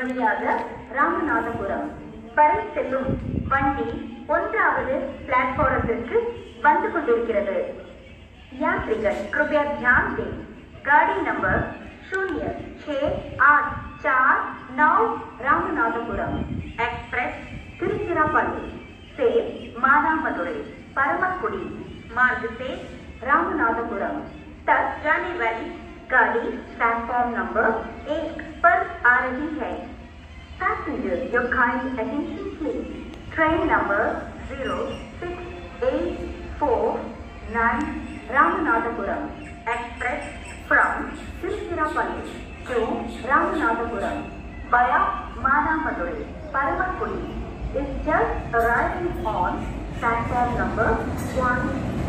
வழியாக ராமநாதபுரம் வரை செல்லும் வண்டி 1வது பிளாட்ஃபாரத்திற்கு வந்து கொண்டிருக்கிறது. यात्रीगण कृपया ध्यान दें, गाड़ी नंबर 0684 रामनाथपुरम एक्सप्रेस तिरुचिरापल्ली से मानामदुरै परमकुड़ी मार्ग से रामनाथपुरम तक जाने वाली गाड़ी प्लेटफॉर्म नंबर 1 पर आ रही है. Passengers, your kind attention please. Train number 06849 Ramanathapuram Express from Tiruchirappalli to Ramanathapuram via Manamadurai, Paramakudi is just arriving on platform number 1.